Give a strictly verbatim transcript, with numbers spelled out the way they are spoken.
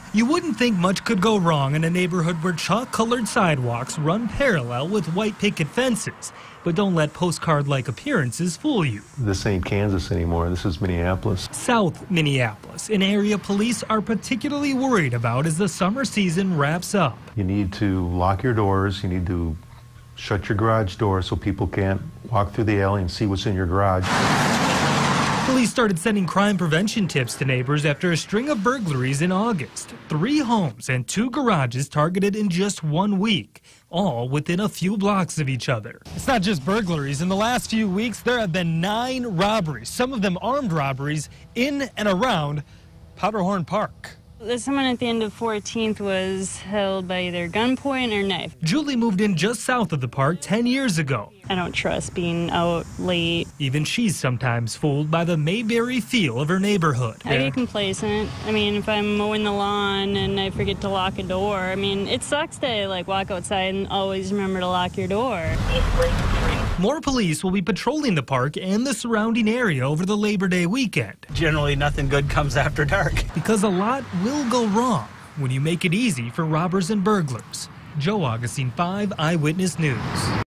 You wouldn't think much could go wrong in a neighborhood where chalk-colored sidewalks run parallel with white picket fences. But don't let postcard-like appearances fool you. This ain't Kansas anymore. This is Minneapolis. South Minneapolis, an area police are particularly worried about as the summer season wraps up. You need to lock your doors. You need to shut your garage door so people can't walk through the alley and see what's in your garage. Police started sending crime prevention tips to neighbors after a string of burglaries in August. Three homes and two garages targeted in just one week, all within a few blocks of each other. It's not just burglaries. In the last few weeks, there have been nine robberies, some of them armed robberies, in and around Powderhorn Park. Someone at the end of fourteenth was held by either gunpoint or knife. Julie moved in just south of the park ten years ago. I don't trust being out late. Even she's sometimes fooled by the Mayberry feel of her neighborhood. I get complacent. I mean, if I'm mowing the lawn and I forget to lock a door, I mean, it sucks to like walk outside and always remember to lock your door. More police will be patrolling the park and the surrounding area over the Labor Day weekend. Generally, nothing good comes after dark. Because a lot will go wrong when you make it easy for robbers and burglars. Joe Augustine, five Eyewitness News.